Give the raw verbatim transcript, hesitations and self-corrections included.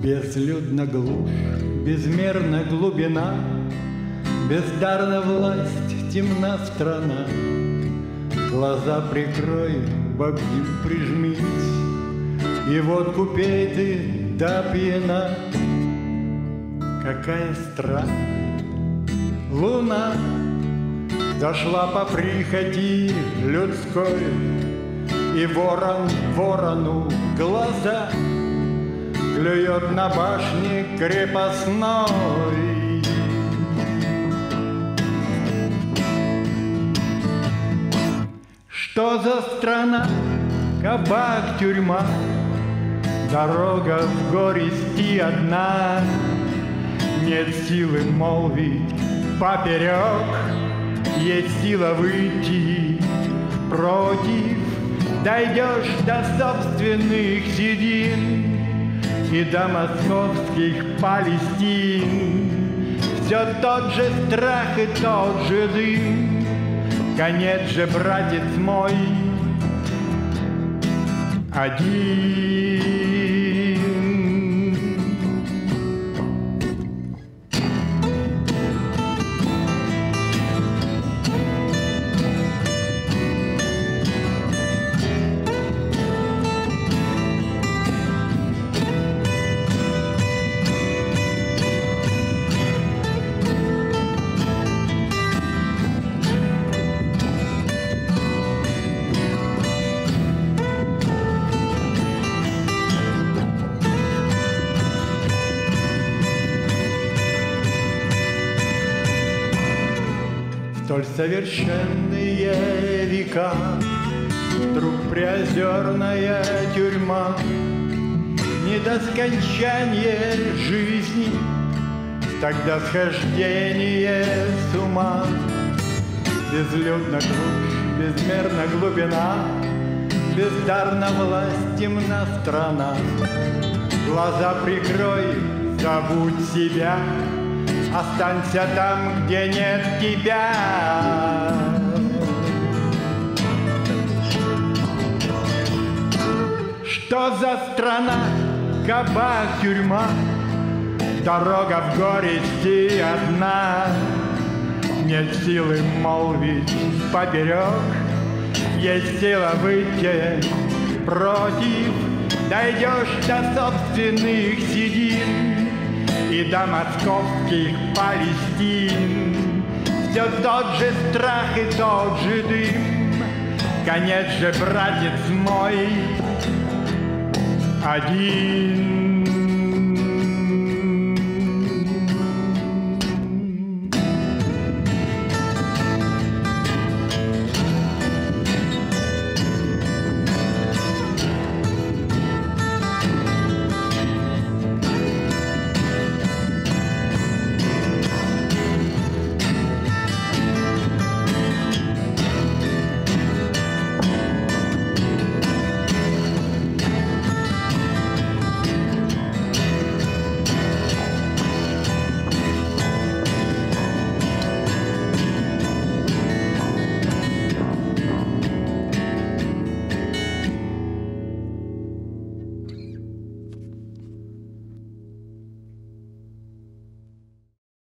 Безлюдна глушь, безмерна глубина, бездарна власть, темна страна. Глаза прикрой, в объем прижмись, и водку пей ты до пьяна. Какая странная луна зашла по прихоти людской, и ворон ворону глаза клюет на башне крепостной. Что за страна, кабак, тюрьма, дорога в горести одна. Нет силы молвить поперек, есть сила выйти против. Дойдешь до собственных седин и до московских Палестин. Все тот же страх и тот же дым. Конец же, братец мой, один. Столь совершенные века, вдруг приозерная тюрьма, не до скончания жизни, тогда схождение с ума. Безлюдна глушь, безмерна глубина, бездарна власть, темна страна. Глаза прикрой, забудь себя, останься там, где нет тебя. Что за страна, кабак, тюрьма, дорога в горести одна. Нет силы молвить поперек, есть сила выйти против. Дойдешь до собственных седин и до московских Палестин. Все тот же страх и тот же дым. Конец же, братец мой, один.